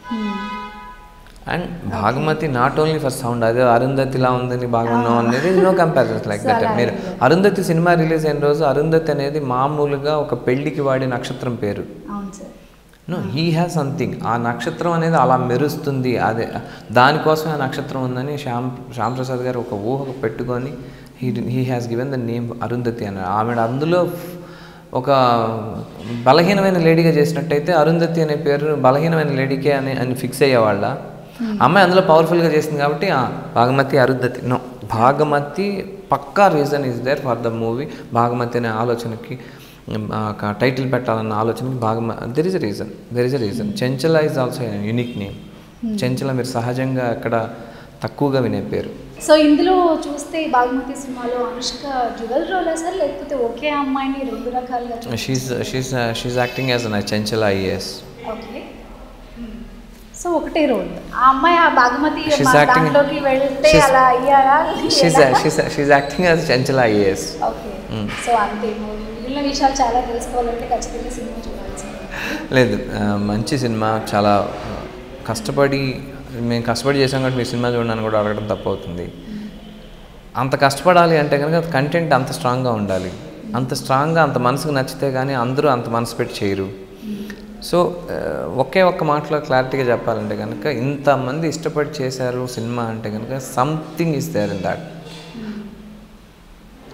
And Bhagamathi not only for sound, అదే అరుంధతిలా ఉందని బాగున్నాం అనేది నో కంపారిజన్స్ లైక్ దట్. మీరు అరుంధతి సినిమా రిలీజ్ అయిన రోజు అరుంధతి అనేది మామూలుగా ఒక పెళ్లికి వాడే నక్షత్రం పేరు. No, he has something. ఆ నక్షత్రం అనేది అలా మెరుస్తుంది, అదే దానికోసమే ఆ నక్షత్రం ఉందని శ్యామ్ శ్యామ్ ప్రసాద్ గారు ఒక ఊహ పెట్టుకొని he he has given the name Arundhati అని. ఆమె అందులో ఒక బలహీనమైన లేడీగా చేసినట్టయితే అరుంధతి అనే పేరు బలహీనమైన లేడీకే అని అని ఫిక్స్ అయ్యేవాళ్ళ. అమ్మాయి అందులో పవర్ఫుల్గా చేసింది కాబట్టి భాగమతి అరుంధతి. నో, భాగమతి పక్కా reason is there for the movie. Bhagamathi అనే ఆలోచనకి టైటిల్ పెట్టాలన్న ఆలోచనకి భాగమ there is a reason, there is a reason. Chenchala is also unique name. Chenchala మీరు సహజంగా అక్కడ తక్కువగా వినే పేరు. సో ఇందులో చూస్తే భాగమతి సినిమాలో అనుష్క డ్యువల్ రోలా సార్, లేకపోతే ఒకే అమ్మాయిని రెండు రకాలుగా? She's she's she's acting as a Chenchala IAS. Okay, so ఒకటే రోల్ ఆ అమ్మాయి ఆ భాగమతి దాంట్లోకి వెళ్తే అలా అయ్యారా? She's she's she's acting as Chenchala IAS. Okay, so అంతే. మిగిలిన విషయాలు చాలా తెలుసుకోవాలంటే ఖచ్చితంగా సినిమా చూడాల్సింది. లేదు, మంచి సినిమా, చాలా కష్టపడి మేము కష్టపడి చేసాం కాబట్టి మీ సినిమా చూడడానికి కూడా అడగడం తప్పు అవుతుంది. అంత కష్టపడాలి అంటే కనుక కంటెంట్ అంత స్ట్రాంగ్గా ఉండాలి. అంత స్ట్రాంగ్గా అంత మనసుకు నచ్చితే కానీ అందరూ అంత మనసు పెట్టి చేయరు. సో ఒకే ఒక్క మాటలో క్లారిటీగా చెప్పాలంటే కనుక ఇంతమంది ఇష్టపడి చేశారు సినిమా అంటే కనుక something is there in that.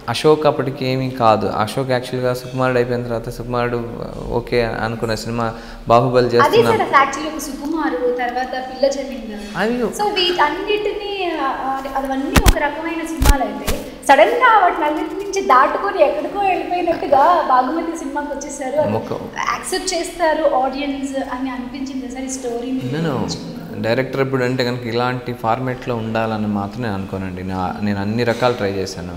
Ashok అప్పటికి ఏమీ కాదు. అశోక్ యాక్చువల్గా సుకుమారుడు అయిపోయిన తర్వాత సుకుమారుడు ఓకే అనుకున్న సినిమా బాహుబలి చేస్తున్నారు. సుకుమారుడు తర్వాత పిల్ల జమీందార్ అవి సో వీటన్నిటిని అవన్నీ ఒక రకమైన సినిమాలు అయితే సడన్ గా వాటినన్నిటి నుంచి దాటుకొని ఎక్కడికో వెళ్ళిపోయినట్టుగా బాగుమతి సినిమాకి వచ్చేసారు. యాక్సెప్ట్ చేస్తారు ఆడియన్స్ అని అనిపించింది సార్ ఈ స్టోరీ. నేను డైరెక్టర్ ఎప్పుడు అంటే కనుక ఇలాంటి ఫార్మేట్లో ఉండాలని మాత్రం నేను అనుకోనండి. నా నేను అన్ని రకాలు ట్రై చేశాను.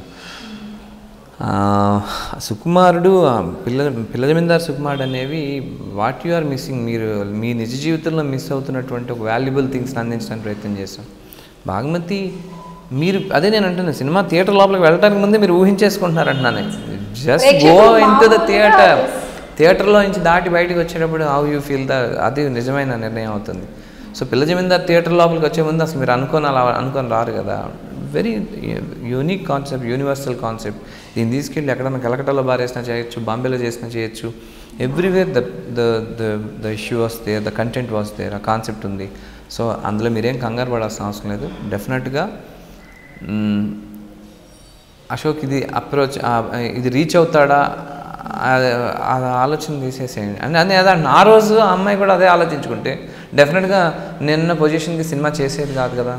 సుకుమారుడు పిల్ల పిల్ల జమీందార్ సుకుమారుడు అనేవి వాట్ యు ఆర్ మిస్సింగ్, మీరు మీ నిజ జీవితంలో మిస్ అవుతున్నటువంటి ఒక వాల్యుబుల్ థింగ్స్ని అందించడానికి ప్రయత్నం చేస్తాం. బాగమతి మీరు అదే నేను అంటున్నాను, సినిమా థియేటర్ లోపలికి వెళ్ళడానికి ముందే మీరు ఊహించేసుకుంటున్నారు అంటున్నాను. Just go in to the theatre, థియేటర్లో నుంచి దాటి బయటకు వచ్చేటప్పుడు హౌ యూ ఫీల్ ద అది నిజమైన నిర్ణయం అవుతుంది. సో పిల్ల జమీందార్ థియేటర్ లోపలికి వచ్చే ముందు అసలు మీరు అనుకోని అలా అనుకొని రారు కదా. Very unique concept, universal concept. దీన్ని తీసుకెళ్ళి ఎక్కడన్నా కలకటాలో బారేసినా చేయొచ్చు, బాంబేలో చేసినా చేయొచ్చు. Everywhere the the the the issue వస్తే ద కంటెంట్ వస్తే ఆ కాన్సెప్ట్ ఉంది. సో అందులో మీరేం కంగారు పడాల్సిన అవసరం లేదు. డెఫినెట్గా అశోక్ ఇది అప్రోచ్ ఇది రీచ్ అవుతాడా అది ఆలోచన తీసేసేయండి అని అని అదే ఆ రోజు ఆ అమ్మాయి కూడా అదే ఆలోచించుకుంటే డెఫినెట్గా నిన్న పొజిషన్కి సినిమా చేసేది కాదు కదా.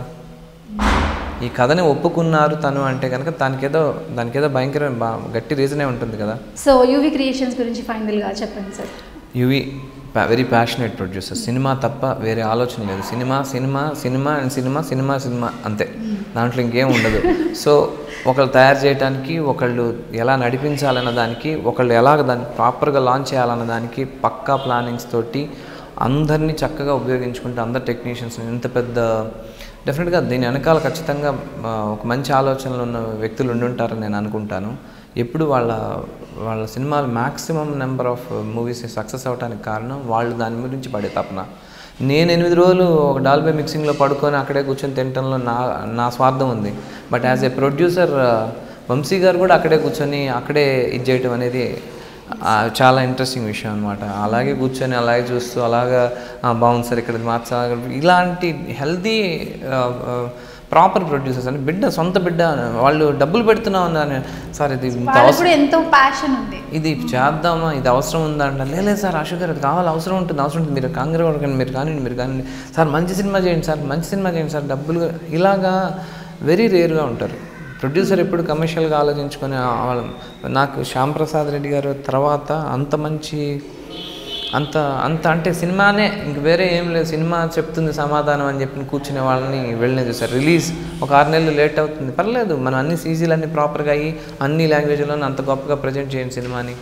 ఈ కథని ఒప్పుకున్నారు తను అంటే కనుక దానికేదో దానికేదో భయంకర గట్టి రీజనే ఉంటుంది కదా. సో యూవీ క్రియేషన్స్ గురించి ఫైనల్గా చెప్పండి sir. UV very passionate producer. సినిమా తప్ప వేరే ఆలోచన లేదు. సినిమా సినిమా సినిమా అండ్ సినిమా సినిమా సినిమా అంతే, దాంట్లో ఇంకేం ఉండదు. సో ఒకళ్ళు తయారు చేయడానికి, ఒకళ్ళు ఎలా నడిపించాలన్న దానికి, ఒకళ్ళు ఎలాగ దాన్ని ప్రాపర్గా లాంచ్ చేయాలన్న దానికి పక్కా ప్లానింగ్స్ తోటి అందరినీ చక్కగా ఉపయోగించుకుంటే అందరు టెక్నీషియన్స్ ఎంత పెద్ద డెఫినెట్గా దీని వెనకాల ఖచ్చితంగా ఒక మంచి ఆలోచనలు ఉన్న వ్యక్తులు ఉండి ఉంటారని నేను అనుకుంటాను. ఎప్పుడు వాళ్ళ వాళ్ళ సినిమాలు maximum number of movies success అవడానికి కారణం వాళ్ళు దాని గురించి పడే తపన. నేను ఎనిమిది రోజులు ఒక డాల్బే మిక్సింగ్లో పడుకొని అక్కడే కూర్చొని తినటంలో నా నా స్వార్థం ఉంది. But as a producer Vamsi garu కూడా అక్కడే కూర్చొని అక్కడే ఇది చేయటం అనేది చాలా ఇంట్రెస్టింగ్ విషయం అనమాట. అలాగే కూర్చొని అలాగే చూస్తూ అలాగా బాగుంది సార్ ఇక్కడ మార్చాలి, ఇలాంటి హెల్దీ ప్రాపర్ ప్రొడ్యూసర్స్ అని బిడ్డ సొంత బిడ్డ వాళ్ళు డబ్బులు పెడుతున్నాం అన్నారు సార్, ఇది ఎంతో ప్యాషన్ ఉంది, ఇది చేద్దామా, ఇది అవసరం ఉందా అంటే లేదు సార్ అశోక్ గారు అది కావాలి, అవసరం ఉంటుంది అవసరం ఉంటుంది మీరు కాంగ్రెస్ కానీ మీరు కానీ మీరు కానీ సార్ మంచి సినిమా చేయండి సార్ మంచి సినిమా చేయండి సార్ డబ్బులు, ఇలాగా వెరీ రేర్గా ఉంటారు. ప్రొడ్యూసర్ ఎప్పుడు కమర్షియల్గా ఆలోచించుకొని నాకు శ్యామ్ ప్రసాద్ రెడ్డి గారు తర్వాత అంత మంచి అంత అంత అంటే సినిమానే ఇంక వేరే ఏం లేదు, సినిమా చెప్తుంది సమాధానం అని చెప్పి కూర్చునే వాళ్ళని వెళ్ళిన చూసారు. రిలీజ్ ఒక ఆరు నెలలు లేట్ అవుతుంది పర్లేదు, మనం అన్ని సీజీలు అన్నీ ప్రాపర్గా అయ్యి అన్ని లాంగ్వేజ్లో అంత గొప్పగా ప్రజెంట్ చేయండి సినిమాని.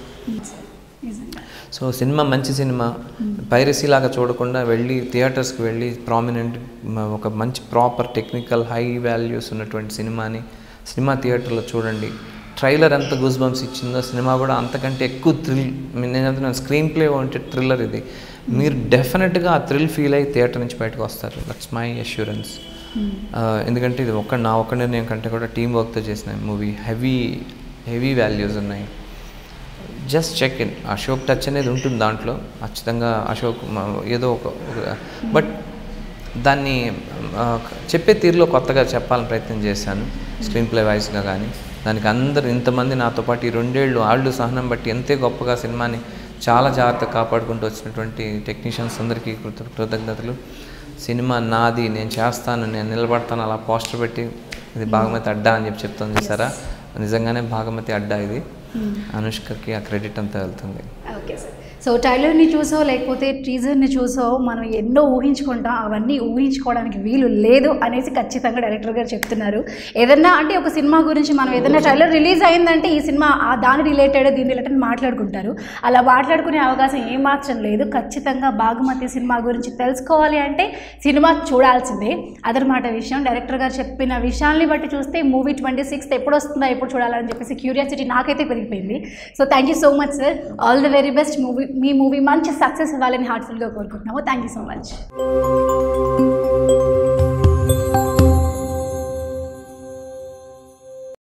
సో సినిమా మంచి సినిమా పైరసీ లాగా చూడకుండా వెళ్ళి థియేటర్స్కి వెళ్ళి ప్రామినెంట్ ఒక మంచి ప్రాపర్ టెక్నికల్ హై వాల్యూస్ ఉన్నటువంటి సినిమాని సినిమా థియేటర్లో చూడండి. ట్రైలర్ ఎంత గూస్ బంప్స్ ఇచ్చిందో సినిమా కూడా అంతకంటే ఎక్కువ థ్రిల్, నేను చెప్తున్నాను స్క్రీన్ ప్లే ఉంటే థ్రిల్లర్ ఇది, మీరు డెఫినెట్గా ఆ థ్రిల్ ఫీల్ అయ్యి థియేటర్ నుంచి బయటకు వస్తారు. That's my assurance. ఎందుకంటే ఇది ఒక్క నా ఒక్క నిర్ణయం కంటే కూడా టీం వర్క్తో చేసిన మూవీ, హెవీ హెవీ వాల్యూస్ ఉన్నాయి. Just check in, Ashok touch అనేది ఉంటుంది దాంట్లో ఖచ్చితంగా. అశోక్ ఏదో ఒక బట్ దాన్ని చెప్పే తీరులో కొత్తగా చెప్పాలని ప్రయత్నం చేశాను స్క్రీన్ ప్లే వైజ్గా. కానీ దానికి అందరు ఇంతమంది నాతో పాటు ఈ రెండేళ్ళు ఆళ్ళు సహనం బట్టి ఎంతే గొప్పగా సినిమాని చాలా జాగ్రత్తగా కాపాడుకుంటూ వచ్చినటువంటి టెక్నీషియన్స్ అందరికీ కృత కృతజ్ఞతలు. సినిమా నాది, నేను చేస్తాను, నేను నిలబడతాను అలా పోస్టర్ పెట్టి ఇది భాగమతి అడ్డా అని చెప్పి చెప్తాను చూసారా, నిజంగానే భాగమతి అడ్డా ఇది. అనుష్కకి ఆ క్రెడిట్ అంతా వెళ్తుంది. Okay sir. సో ట్రైలర్ని చూసో లేకపోతే టీజర్ని చూసో మనం ఎన్నో ఊహించుకుంటాం, అవన్నీ ఊహించుకోవడానికి వీలు లేదు అనేసి ఖచ్చితంగా డైరెక్టర్ గారు చెప్తున్నారు. ఏదన్నా అంటే ఒక సినిమా గురించి మనం ఏదైనా ట్రైలర్ రిలీజ్ అయిందంటే ఈ సినిమా దాని రిలేటెడ్ దీని రిలేటెడ్ మాట్లాడుకుంటారు, అలా మాట్లాడుకునే అవకాశం ఏమాత్రం లేదు. ఖచ్చితంగా భాగమతి సినిమా గురించి తెలుసుకోవాలి అంటే సినిమా చూడాల్సిందే. అదనమాట విషయం. డైరెక్టర్ గారు చెప్పిన విషయాల్ని బట్టి చూస్తే మూవీ ట్వంటీ సిక్స్త్ ఎప్పుడు వస్తుందా ఎప్పుడు చూడాలని చెప్పేసి క్యూరియాసిటీ నాకైతే పెరిగిపోయింది. So thank you so much sir, all the very best. Movie మీ మూవీ మంచి సక్సెస్ ఇవ్వాలని హార్ట్ఫుల్గా కోరుకుంటున్నాము. Thank you so much.